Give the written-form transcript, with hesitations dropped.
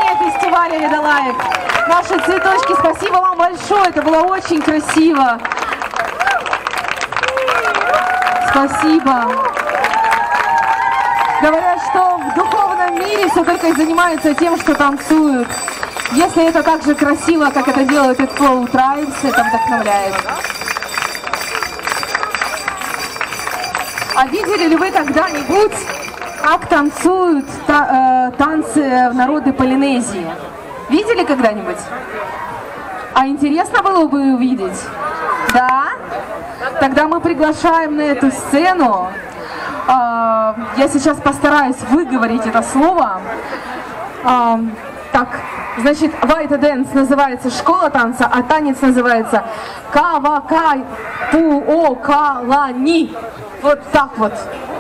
завершение фестиваля «Ледолайк». Наши цветочки, спасибо вам большое, это было очень красиво. Спасибо. Говорят, что в духовном мире все только и занимаются тем, что танцуют. Если это так же красиво, как это делают и Flow Tribes, это вдохновляет. А видели ли вы когда-нибудь, как танцуют танцы народы Полинезии? Видели когда-нибудь? А интересно было бы увидеть? Да? Тогда мы приглашаем на эту сцену. Я сейчас постараюсь выговорить это слово. Так, значит, Вайта Дэнс называется школа танца, а танец называется Кавакай Пуокалани. Вот так вот.